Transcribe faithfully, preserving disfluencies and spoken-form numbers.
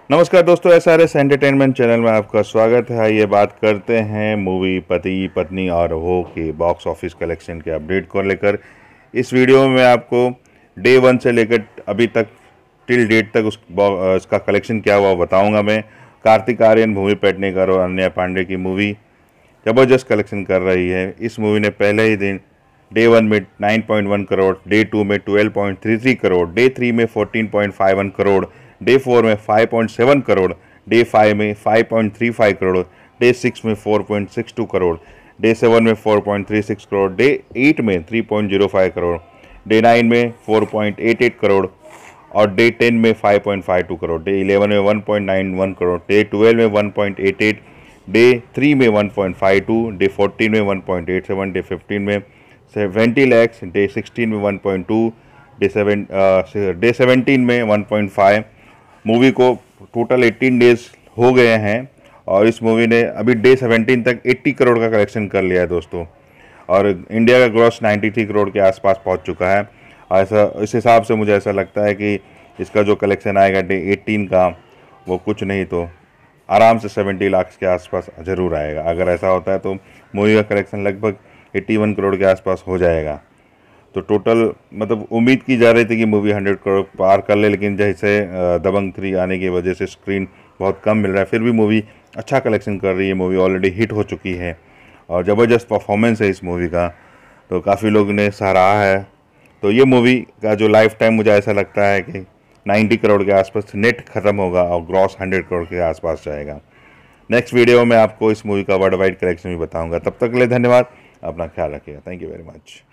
नमस्कार दोस्तों, S R S entertainment channel में आपका स्वागत है। ये बात करते हैं मूवी पति पत्नी और वो के बॉक्स ऑफिस कलेक्शन के अपडेट को लेकर। इस वीडियो में मैं आपको डे वन से लेकर अभी तक टिल डेट तक उस उसका कलेक्शन क्या हुआ बताऊंगा। मैं कार्तिक आर्यन, भूमि पेडनेकर और अनन्या पांडे की मूवी ज़बरदस्त कलेक्शन कर रही है। इस मूवी ने पहले ही दिन डे वन में nine point one crore, day two में twelve point three three crore, day three में fourteen point five one crore, day four में five point seven crore, day five में five point three five crore, day six में four point six two crore, day seven में four point three six crore, day eight में three point zero five crore, day nine में four point eight eight crore और day ten में five point five two crore, day eleven में one point nine one crore, day twelve में one point eight eight, day three में one point five two, day fourteen में one point eight seven, day fifteen में seventy lakhs, day sixteen में one point two, day seven day seventeen में one point five. Movie को total eighteen days हो गए हैं और इस मूवी ने अभी डे सेवेंटीन तक अस्सी करोड़ का कलेक्शन कर लिया है दोस्तों। और इंडिया का ग्रॉस तिरानवे करोड़ के आसपास पहुंच चुका है। ऐसा इस हिसाब से मुझे ऐसा लगता है कि इसका जो कलेक्शन आएगा डे एटीन का, वो कुछ नहीं तो आराम से सत्तर लाख के आसपास ज़रूर आएगा। अगर ऐसा होता है तो मूवी का कलेक्शन लगभग इक्यासी करोड़ के आसपास हो जाएगा। तो टोटल मतलब उम्मीद की जा रही थी कि मूवी सौ करोड़ पार कर ले, लेकिन जैसे दबंग थ्री आने की वजह से स्क्रीन बहुत कम मिल रहा है, फिर भी मूवी अच्छा कलेक्शन कर रही है। मूवी ऑलरेडी हिट हो चुकी है और ज़बरदस्त परफॉर्मेंस है इस मूवी का, तो काफ़ी लोग ने सराहा है। तो ये मूवी का जो लाइफ टाइम मुझे ऐसा लगता है कि नब्बे करोड़ के आसपास नेट ख़त्म होगा और ग्रॉस सौ करोड़ के आसपास जाएगा। नेक्स्ट वीडियो में आपको इस मूवी का वर्ल्ड वाइड कलेक्शन भी बताऊँगा। तब तक के लिए धन्यवाद, अपना ख्याल रखिएगा। Thank you very much.